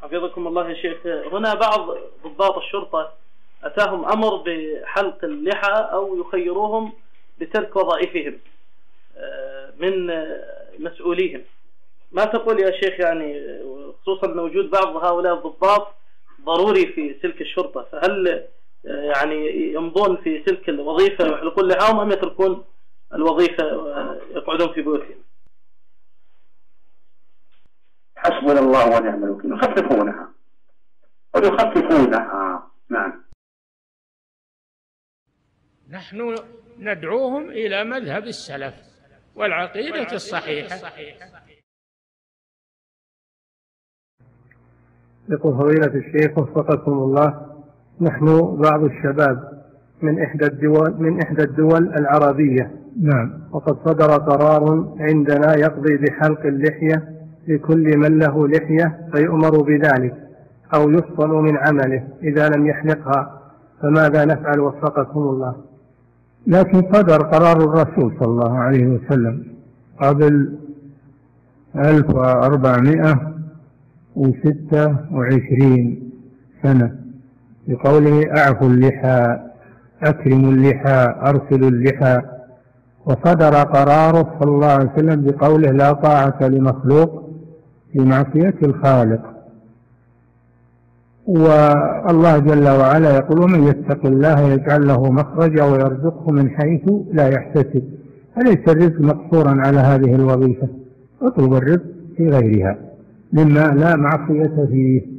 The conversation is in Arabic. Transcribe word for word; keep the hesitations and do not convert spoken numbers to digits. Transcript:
حفظكم الله يا شيخ، هنا بعض ضباط الشرطة أتاهم أمر بحلق اللحى أو يخيروهم بترك وظائفهم من مسؤوليهم، ما تقول يا شيخ؟ يعني خصوصا أن وجود بعض هؤلاء الضباط ضروري في سلك الشرطة، فهل يعني يمضون في سلك الوظيفة ويحلقون لحاهم أم يتركون الوظيفة ويقعدون في بيوتهم؟ حسبنا الله ونعم الوكيل، يخففونها ويخففونها. نعم. نحن ندعوهم إلى مذهب السلف والعقيدة الصحيحة. يقول فضيلة الشيخ وفقكم الله، نحن بعض الشباب من إحدى الدول من إحدى الدول العربية. نعم. وقد صدر قرار عندنا يقضي بحلق اللحية لكل من له لحية فيؤمر بذلك أو يفصل من عمله إذا لم يحلقها، فماذا نفعل وفقكم الله؟ لكن صدر قرار الرسول صلى الله عليه وسلم قبل ألف وأربعمائة وستة وعشرين سنة بقوله أعفوا اللحى، أكرموا اللحى، أرسلوا اللحى. وصدر قراره صلى الله عليه وسلم بقوله لا طاعة لمخلوق في معصية الخالق. والله جل وعلا يقول ومن يتق الله يجعل له مخرجا ويرزقه من حيث لا يحتسب. فليس الرزق مقصورا على هذه الوظيفة، اطلب الرزق في غيرها مما لا معصية فيه.